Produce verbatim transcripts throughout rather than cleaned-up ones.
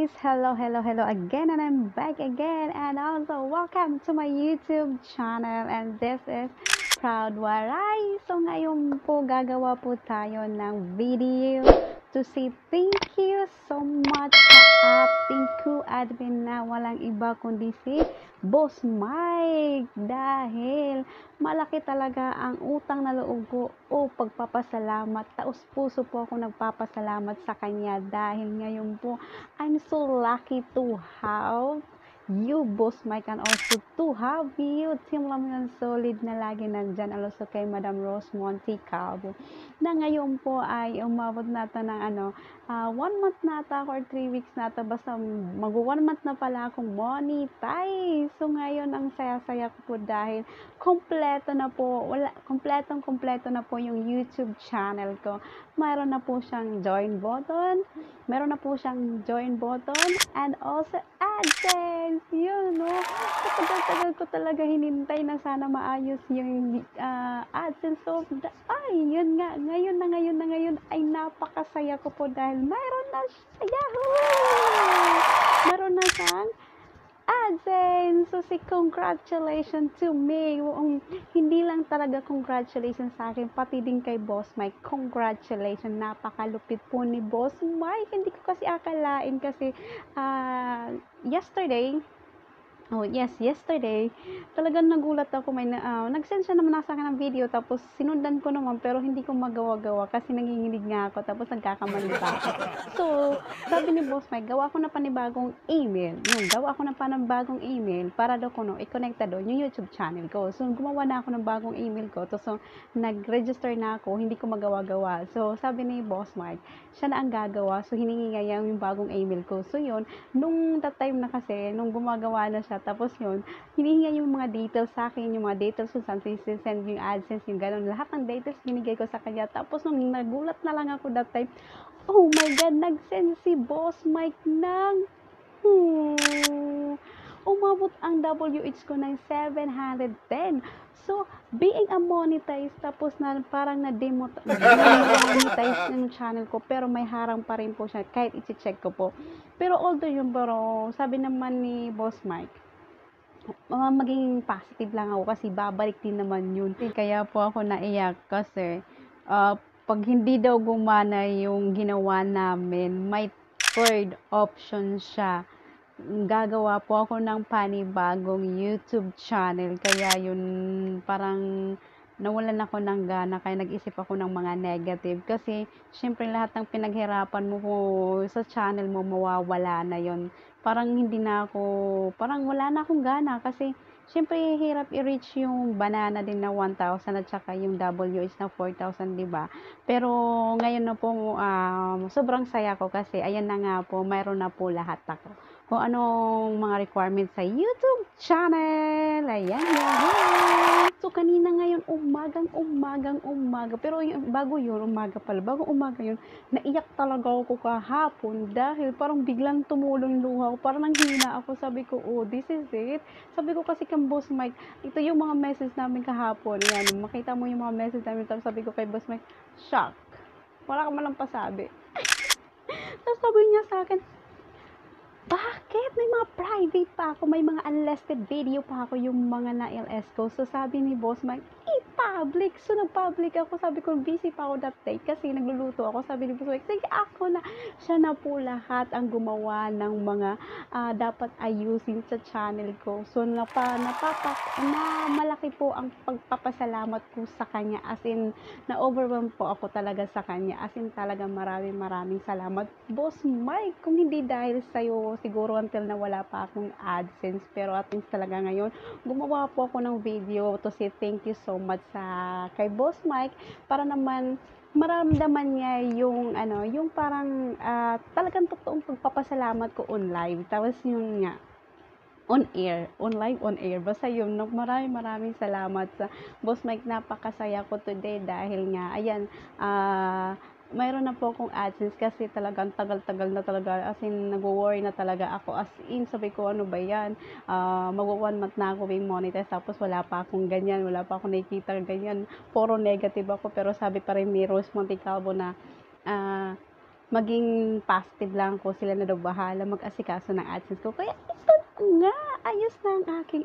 guys, hello, hello, hello again, and I'm back again, and also welcome to my YouTube channel, and this is Proud Waray. So ngayon po gagawa po tayo ng video to say thank you so much sa ating co-admin na walang iba kundi si Boss Mike, dahil malaki talaga ang utang na loob ko o pagpapasalamat. Taos puso po ako nagpapasalamat sa kanya dahil ngayon po I'm so lucky to have you, Boss Mike, and also to have you, Team Lamyon Solid, na lagi nandyan. Also kay Madam Rose Montecalvo, na ngayon po ay umabot nata ng ano, uh, one month nata or three weeks nata, basta mag one month na pala akong monetize. So ngayon ang saya-saya ko po dahil kompleto na po, wala, kompletong kompleto na po yung YouTube channel ko. Mayroon na po siyang join button, meron na po siyang join button, and also AdSense. Yun, no? Tagal-tagal ko talaga hinintay na sana maayos yung uh, AdSense. So, ay, yun nga, ngayon na ngayon na ngayon ay napakasaya ko po dahil mayroon na siya. Yahoo! Meron na siyang AdSense. So, si congratulations to me. Um, hindi lang talaga congratulations sa akin, pati din kay Boss Mike. Congratulations. Napakalupit po ni Boss Mike. Hindi ko kasi akalain kasi uh, yesterday, Oh, yes, yesterday, talagang nagulat ako. May uh, nag-send siya naman sa akin ng video, tapos sinundan ko naman, pero hindi ko magawa-gawa kasi nanginginig nga ako, tapos nagkakamali pa ako. So, sabi ni Boss Mike, gawa ko na panibagong email. Yung, gawa ko na panibagong email para daw ko, no, i-connect doon yung YouTube channel ko. So, gumawa na ako ng bagong email ko. So, so nag-register na ako, hindi ko magawa-gawa. So, sabi ni Boss Mike, siya na ang gagawa. So, hiningi nga yung bagong email ko. So, yun, nung that time na kasi, nung gumagawa na siya, tapos yun, hinihinga yung mga details sa akin, yung mga details kung saan send yung AdSense, yung gano'n. Lahat ng details binigay ko sa kanya. Tapos nung nagulat na lang ako that time, oh my God, nag-send si Boss Mike ng, hmm, umabot ang W H ko ng seven hundred ten. So, being a monetize, tapos na parang na-demonetize yung channel ko, pero may harang pa rin po siya, kahit i-check ko po. Pero although yun, pero sabi naman ni Boss Mike, uh, maging positive lang ako kasi babalik din naman yun. Kaya po ako naiyak kasi uh, pag hindi daw gumana yung ginawa namin, may third option siya. Gagawa po ako ng panibagong YouTube channel. Kaya yun, parang nawalan ako ng gana, kaya nag-isip ako ng mga negative. Kasi, syempre lahat ng pinaghirapan mo po sa channel mo, mawawala na yon. Parang hindi na ako, parang wala na akong gana. Kasi, syempre, hirap i-reach yung banana din na one thousand at saka yung W H na four thousand, diba? Pero, ngayon na po, um, sobrang saya ko kasi, ayan na nga po, mayroon na po lahat ako. Kung anong mga requirements sa YouTube channel. Ayan, yan. So, kanina ngayon, umagang, umagang, umaga. Pero yung, bago yun, umaga pala. Bago umaga yun, naiyak talaga ako kahapon dahil parang biglang tumulong luha ko. Parang nanghina ako. Sabi ko, oh, this is it. Sabi ko kasi kang Boss Mike, ito yung mga message namin kahapon. Yan, makita mo yung mga message namin. Tapos sabi ko kay Boss Mike, shock. Wala ka malang pasabi. Tapos sabi niya sa akin, bakit? May mga private pa ako, may mga unlisted video pa ako yung mga na-L S ko. So, sabi ni Boss Mike, i-public. So, nag-public ako. Sabi ko, busy pa ako that day kasi nagluluto ako. Sabi ni Boss Mike, sige, ako na. Siya na po lahat ang gumawa ng mga uh, dapat ayusin sa channel ko. So, napa, napapak, na malaki po ang pagpapasalamat ko sa kanya. As in, na-overwhelm po ako talaga sa kanya. As in, talaga maraming maraming salamat. Boss Mike, kung hindi dahil sa'yo, siguro until na wala pa akong AdSense, pero at least talaga ngayon gumawa po ako ng video to say thank you so much sa kay Boss Mike, para naman maramdaman niya yung ano, yung parang uh, talagang totoong pagpapasalamat ko on live. Tapos yung nga on air, on live, on air. Basta yun, maraming maraming salamat sa Boss Mike. Napakasaya ko today dahil nga, ayan, ah, uh, mayroon na po akong AdSense kasi talagang tagal-tagal na talaga, as in, nag-worry na talaga ako, as in, sabi ko, ano ba yan, uh, mag-one month na ako being monetize, tapos wala pa akong ganyan, wala pa akong nakikita ganyan, puro negative ako, pero sabi pa rin ni Rose Montecalvo na, ah, uh, maging positive lang ko, sila na daw bahala mag-asikaso ng AdSense ko. Kaya ito nga, ayos na ang aking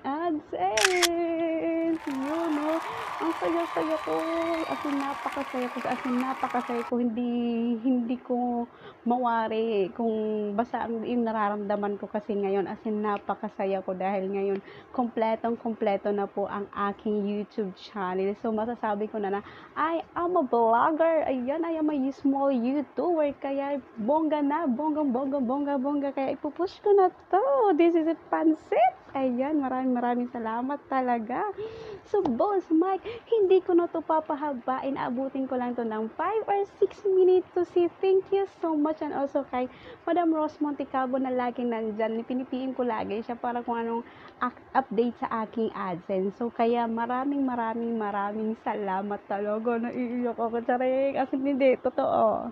AdSense. Yun, no? Ang saya-saya ko. As in, napakasaya ko. As in, napakasaya ko. Hindi, hindi ko mawari kung basta ang yung nararamdaman ko kasi ngayon. As in, napakasaya ko dahil ngayon, kompletong kompleto na po ang aking YouTube channel. So, masasabi ko na na, I am a vlogger. Ayan, I am a small YouTuber. Kaya, bongga na. Bongga, bongga, bongga, bongga. Kaya, ipupush ko na to. This is a pansit. Ayan, maraming maraming salamat talaga. So, Boss Mike, hindi ko na to papahabain. Abutin ko lang to ng five or six minutes to say thank you so much. And also kay Madam Rose Montecalvo na laging nandyan. Pinipiin ko lagi siya para kung anong update sa aking AdSense. So, kaya maraming maraming maraming salamat talaga. Naiiyak ako. Charing. As in, hindi. Totoo.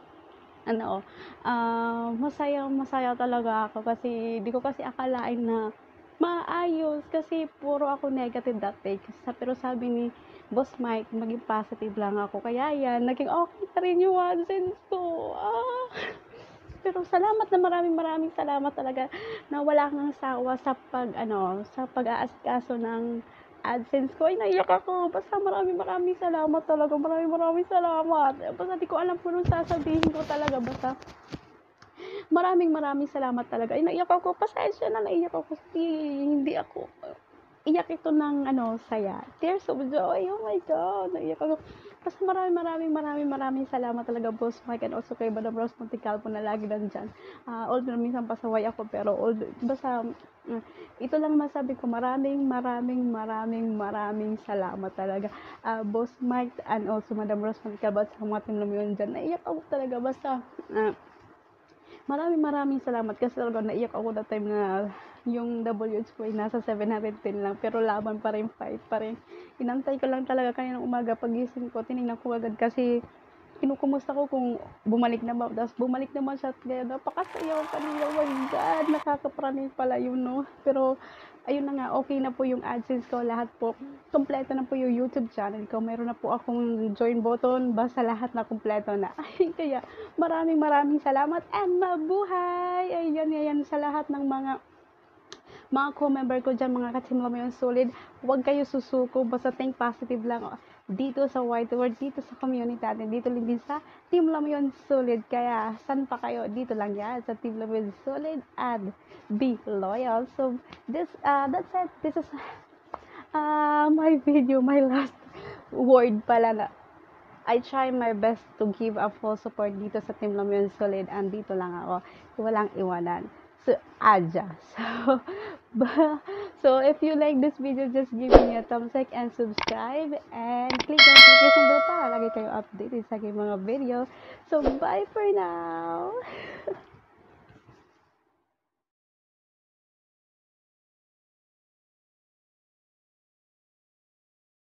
Ano, ah, masaya masaya talaga ako kasi di ko kasi akalain na maayos kasi puro ako negative dati. Sa pero sabi ni Boss Mike, maging positive lang ako. Kaya yan, naging okay na rin yung AdSense ko. Ah. Pero salamat na maraming maraming salamat talaga na wala kang sawa sa pag ano, sa pag-aasikaso ng AdSense ko. Ay, naiyak ako. Basta maraming maraming salamat talaga. Maraming maraming salamat. Basta di ko alam kung anong sasabihin ko talaga. Basta maraming maraming salamat talaga. Ay, naiyak ako. Pasensya na, naiyak ako. Kasi hindi ako iyak ito ng ano, saya. Tears of joy. Oh my God. Naiyak ako. Basta maraming maraming maraming maraming salamat talaga, Boss Mike, and also kay Madam Rose Montecalvo na lagi nandyan. Uh, although minsan pasaway ako, pero although, basta uh, ito lang masabi ko, maraming maraming maraming maraming salamat talaga, uh, Boss Mike and also Madam Rose Montecalvo at sa mga team namin dyan. Naiyak ako talaga. Basta uh, maraming maraming salamat kasi talaga naiyak ako that time na yung W H ko ay nasa seven hundred ten lang, pero laban pa rin, fight pa rin. Inantay ko lang talaga kaninang umaga pagising ko, tinignan ko agad kasi kinukumusta ko kung bumalik na ba, tapos bumalik naman siya, kaya napakasaya ko kanina. Oh my God, nakakapraning pala yun, no? Pero ayun na nga, okay na po yung AdSense ko, lahat po, kompleto na po yung YouTube channel ko, mayroon na po akong join button, basta lahat na kompleto na. Ay, kaya maraming maraming salamat and mabuhay! Ayan, ayan, sa lahat ng mga mga co-member ko dyan, mga ka-team Lamayon Solid, huwag kayo susuko, basta think positive lang dito sa White World, dito sa community natin, dito lang din sa Team Lamayon Solid. Kaya, san pa kayo? Dito lang yan, sa Team Lamayon Solid, and be loyal. So, this, uh, that's it. This is uh, my video, my last word pala na. I try my best to give a full support dito sa Team Lamayon Solid, and dito lang ako. Walang iwanan. So, Aja. So, so if you like this video, just give me a thumbs up and subscribe and click the notification bell para lagi kayo updated sa aking mga video. So, bye for now!